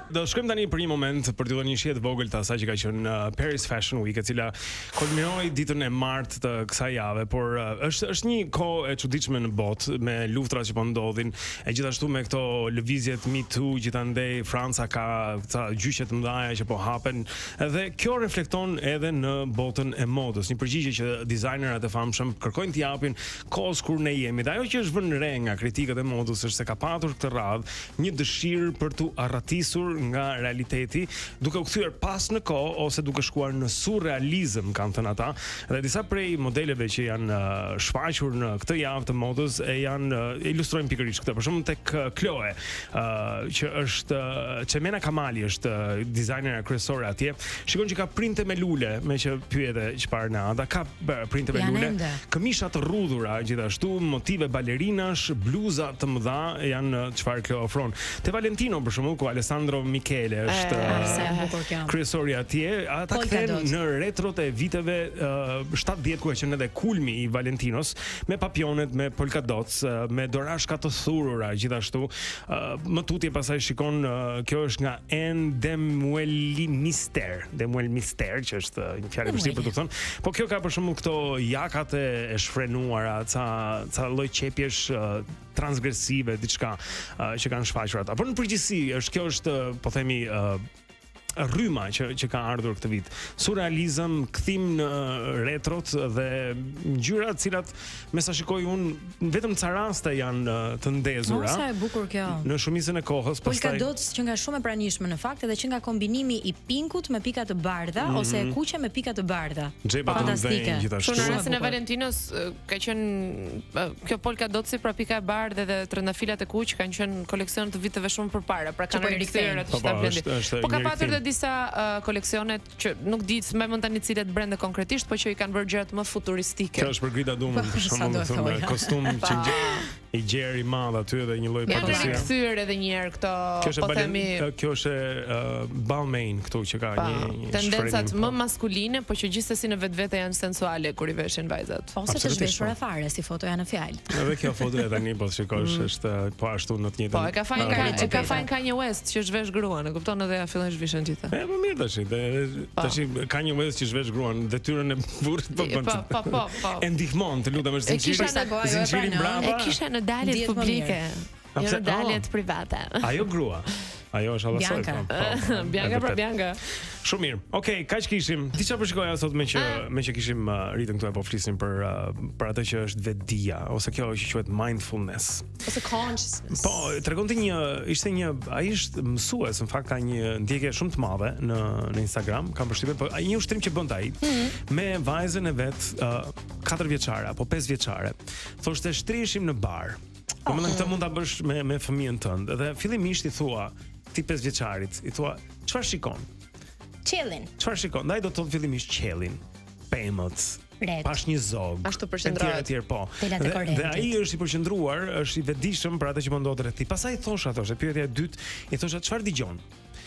Do shkojmë tani për një moment për t'ju dhënë një shihet vogël të asaj që ka qenë Paris Fashion Week, e cila kulminoi ditën e martë të kësaj jave, por është një kohë e çuditshme në botë me luftrat që po ndodhin, e gjithashtu me këto lëvizjet Me Too, gjithandej Franca ka ca gjyqe të mëdha që po hapen, dhe kjo reflekton edhe në botën e modës, një përgjigje që dizajnerat e famshëm kërkojnë t'i japin kohës kur ne jemi. Dhe ajo që është vënë re nga kritikët e modës është se ka patur këtë radhë një dëshirë për t'u arratisur nga realiteti, duke u kthyer pas në kohë ose duke shkuar në surrealizëm, kanë thënë ata. Dhe disa prej modeleve që janë shfaqur në këtë javë të modës ilustrojnë pikërisht këtë. Për shembull tek Chloe, që është Çemena Kamali është dizajnera kryesore atje. Shikon që ka printe me lule, me që pyete çfarë na ata ka printe me lule. Këmisha të rrudhura, gjithashtu motive balerinash, bluza të mëdha janë çfarë kjo ofron. Te Valentino për shembull, ku Alessandro Michele është kryesori atje, ata kthen në retrot e viteve 70 ku ka qenë edhe kulmi i Valentinos, me papionet, me polkadots, me dorashka të thurura, gjithashtu. Më tutje pastaj shikon, kjo është nga Demuel Mister, që është një fjalë e vështirë për të thënë. Po kjo ka për shembull këto jakat e shfrenuara, ca lloj qepjesh transgresive, diçka që kanë shfaqur ata. Por në përgjithësi, kjo është, po themi, rryma që ka ardhur këtë vit. Surrealizëm, kthim në retrot dhe ngjyra të cilat me sa shikoj unë vetëm ca raste janë të ndezura. Sa e bukur kjo. Në shumicën e kohës, pastaj polkadots që nga shumë e pranishme në fakt, edhe që nga kombinimi i pinkut me pika të bardha ose e kuqe me pika të bardha. Fantastike. Në rastin e Valentinos ka qenë kjo polkadotsi pra pika e bardhë dhe trëndafilat e kuq kanë qenë koleksion të viteve shumë përpara, pra kanë rikthyer atë shtablendit. Po ka patur disa koleksionet që nuk di më mend tani cilet brende konkretisht, po që i kanë bërë gjëra më futuristike. Kjo është për Grida Dumën, për shembull, me kostum që i gjerë i madh aty dhe një lloj padësie. Ja, kthyer edhe një herë këto, po themi. Kjo është Balmain këtu që ka një tendencat më maskuline, po që gjithsesi në vetvete janë sensuale kur i veshin vajzat. Ose të zhveshura fare, si fotoja në fjalë. Edhe kjo foto tani po shikosh është po ashtu në të njëjtën. Po e ka fajin Kanye West që zhvesh gruan, e kupton, edhe ja fillon zhvishen gjithë. Po mirë tash Kanye West që zhvesh gruan, detyrën e burrit po bën. Po. E ndihmon, të lutem, është zinxhiri brava. E kisha në daljet publike, jo në daljet private. Ajo grua. Ajo është Alessandra. Bianca. Shumë mirë. Okej, kaq kishim. Ti çfarë përshikoja sot me që kishim ritën këtu, po flisim për atë që është vetdia, ose kjo që quhet mindfulness. Ose consciousness. Po, tregonte ai është mësues, në fakt ka një ndjekje shumë të madhe në Instagram, kam përshtypjen, po ai një ushtrim që bën ai me vajzën e vet 4 vjeçare apo 5 vjeçare. Thoshte shtriheshim në bar. Domethënë këtë mund ta bësh me fëmijën tënd. Dhe fillimisht i thua ti 5 vjeçarit, i thua çfarë shikon? Qellin. Çfarë shikon? Ai do të thotë fillimisht qellin, pemët, pash një zog. Ashtu përqendrohet. Etj, po. Dhe ai është i përqendruar, është i vetëdijshëm për atë që mund ndodhet rreth tij. Pastaj thosha, pyetja e dytë, i thosha çfarë dëgjon?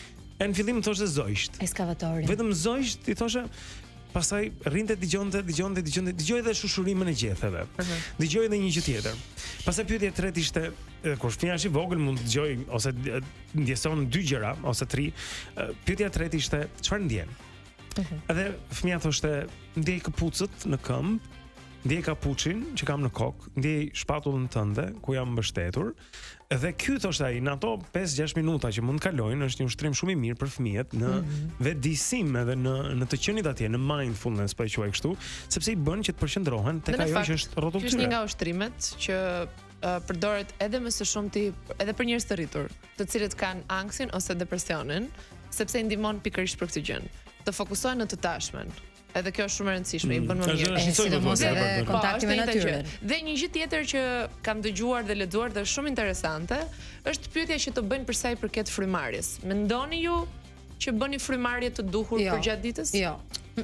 Në fillim thoshte zojsht. Eskavatorin. Vetëm zojsht, i thosha. Pastaj rrinte dëgjonte, dëgjoi edhe shushurimën e gjetheve. Dëgjoi edhe një gjë tjetër. Pastaj pyetja e tretë ishte, kur fëmia është i vogël mund të dëgjoj ose ndjeson 2 gjëra ose 3. Pyetja e tretë ishte çfarë ndjen? Edhe fëmia thoshte ndjej këpucët në këmbë, ndjej kapuçin që kam në kokë, ndjej shpatullën tënde ku jam mbështetur. Dhe ky thoshte ai, në ato 5-6 minuta që mund të kalojnë, është një ushtrim shumë i mirë për fëmijët në vetëdijsim edhe në të qenit atje, në mindfulness, po e quaj kështu, sepse i bën që të përqendrohen tek ajo që është rrotull tyre. Është një nga ushtrimet që përdoret edhe më së shumti edhe për njerëz të rritur, të cilët kanë anksin ose depresionin, sepse i ndihmon pikërisht për këtë gjë, të fokusohen në të tashmen. Edhe kjo është shumë e rëndësishme, i bën më mirë. Sidomos edhe kontakti me natyrën. Dhe një gjë tjetër që kam dëgjuar dhe lexuar dhe është shumë interesante, është pyetja që të bëjnë për sa i përket frymarrjes. Mendoni ju që bëni frymarrje të duhur përgjatë ditës? Jo.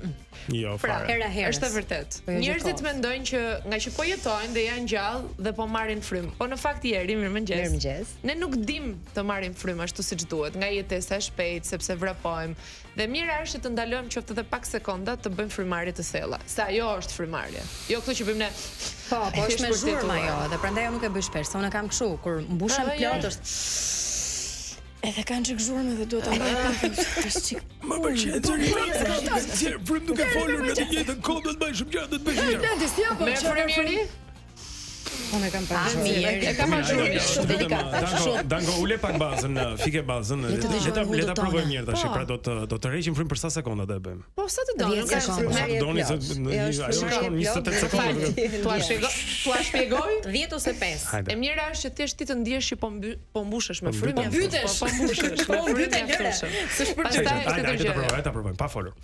Jo, fare. Është e vërtet. Njerëzit mendojnë që nga që po jetojnë dhe janë gjallë dhe po marrin frymë. Po në fakt mirëmëngjes. Ne nuk dim të marrim frymë ashtu siç duhet, nga jetesa e shpejtë, sepse vrapojmë. Dhe mira është të ndalojmë qoftë edhe pak sekonda të bëjmë frymarrje të thella. Se ajo është frymarrje. Jo këto që bëjmë ne. Po është me zhurmë ajo, dhe prandaj ajo nuk e bëj shpesh. Unë kam kështu, kur mbushem plot është Edhe kanë çik zhurmë dhe duhet ta mbaj pak. Më pëlqen zëri. Frymë duke folur në të njëjtën kohë do të bëj shumë gjëra, do të bëj shumë gjëra. Me frymëri? Unë e kam parë. E kam parë shumë delikate. Danko ule pak bazën, fike bazën. Le ta provojmë mirë tash, pra do të rreqim frymë për sa sekonda do e bëjmë. Po sa të doni, Sa doni se ajo shkon 28 sekonda. Tua shpjegoj? 10 ose 5. E mira është që thjesht ti të ndihesh që po mbushesh me frymë. Po mbytesh. Po mbushesh. Po mbytesh. S'është për çfarë. Hajde ta provojmë, pa folur.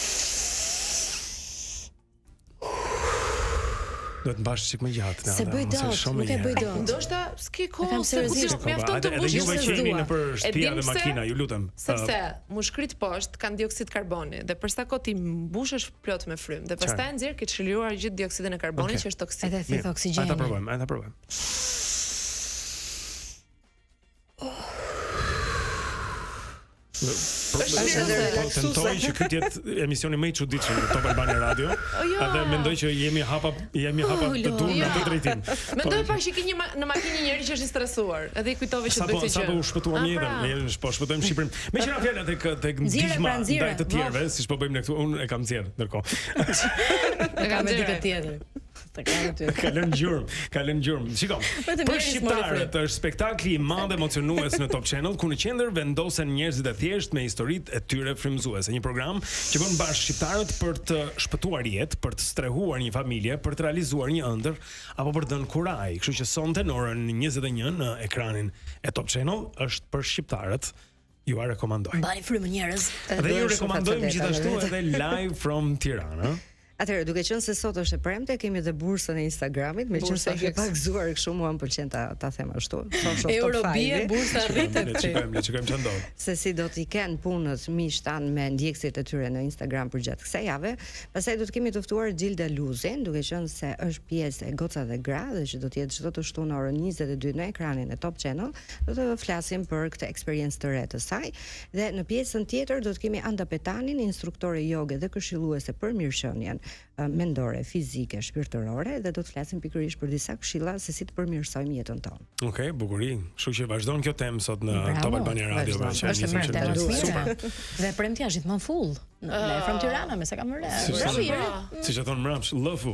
Do të mbash çik më gjatë. Se bëj dot, nuk e bëj dot. Ndoshta s'ke kohë, se mjafton të Edhe mbushesh juve që jeni nëpër shtëpia dhe makina, ju lutem. Sepse mushkrit poshtë kanë dioksid karboni dhe për sa kohë ti mbushesh plot me frymë dhe pastaj nxjerr ke çliruar gjithë dioksidin e karbonit që është toksik. Edhe thith oksigjen. Hajde ta provojmë. Tentoj që këtë jetë emisioni më i çuditshëm në Top Albania Radio. Edhe mendoj që jemi hapa të dur në këtë drejtim. Mendoj pak që ke në makinë një njerëz që është i stresuar, edhe i kujtove që bëj këtë gjë. Sapo u shpëtuam jetën, ne po shpëtojmë Shqipërinë. Meqenëse fjala tek ndihma ndaj të tjerëve, siç po bëjmë ne këtu, unë e kam nxjerr ndërkohë. E kam me dikë tjetër. Ka lënë gjurmë. Shikom. Për shqiptarët është spektakli i madh emocionues në Top Channel ku në qendër vendosen njerëzit e thjeshtë me historitë e tyre frymëzuese. Një program që bën bashkë shqiptarët për të shpëtuar jetë, për të strehuar një familje, për të realizuar një ëndër apo për të dhënë kuraj. Kështu që sonte në orën 21 në ekranin e Top Channel është për shqiptarët. Ju a rekomandoj. Mbani frymë njerëz. Dhe ju rekomandojmë gjithashtu edhe live from Tirana. Atëherë, duke qenë se sot është e premte, kemi dhe bursën e Instagramit, meqenëse e ke pak gëzuar kështu, mua më pëlqen ta them ashtu. Eurobie bursa rritet. Le të shikojmë çfarë ndodh. Se si do t'i kenë punët miq tan me ndjekësit e tyre në Instagram për gjatë kësaj jave. Pastaj do të kemi të ftuar Gjilda Luzin, duke qenë se është pjesë e Goca dhe Gra dhe që do të jetë çdo të shtunë në orën 22 në ekranin e Top Channel. Do të flasim për këtë eksperiencë të re të saj dhe në pjesën tjetër do të kemi Anda Petanin, instruktore joge dhe këshilluese për mirëqenien mendore, fizike, shpirtërore dhe do të flasim pikërisht për disa këshilla se si të përmirësojmë jetën tonë. Okej, bukurin. Kështu që vazhdon kjo temë sot në Top Albania Radio. Është super. Dhe premtja është gjithmonë full. Në from Tirana, me sa kam rënë. Bravo. Siç e thon mbrapsht, lëfu.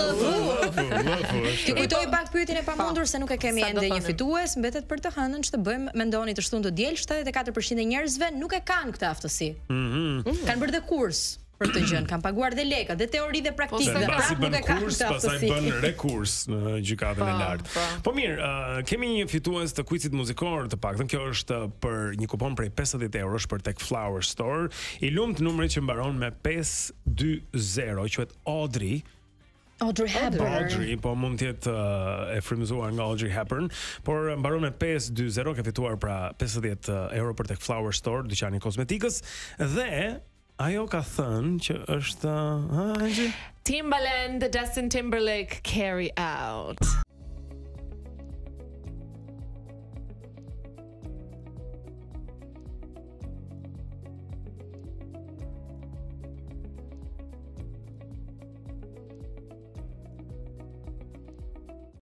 Ti kujtoj pak pyetjen e pamundur se nuk e kemi ende një fitues, mbetet për të hënën ç'të bëjmë, mendoni të shtunë të diel, 74% e njerëzve nuk e kanë këtë aftësi. Kanë bërë dhe kurs për të gjën, kanë paguar dhe lekë, dhe teori dhe praktikë, dhe prapë nuk e kanë këtë aftësi. Pastaj bën rekurs në gjykatën e lartë. Po mirë, kemi një fitues të quizit muzikor të paktën. Kjo është për një kupon prej 50 eurosh për tek Flower Store. I lumt numri që mbaron me 520, quhet Audrey Hepburn, po mund të jetë e frymëzuar nga Audrey Hepburn, por mbaron me 520, ka fituar pra 50 euro për tek Flower Store, dyqani kozmetikës, dhe ajo ka thënë që është Timbaland, the Justin Timberlake Carry Out.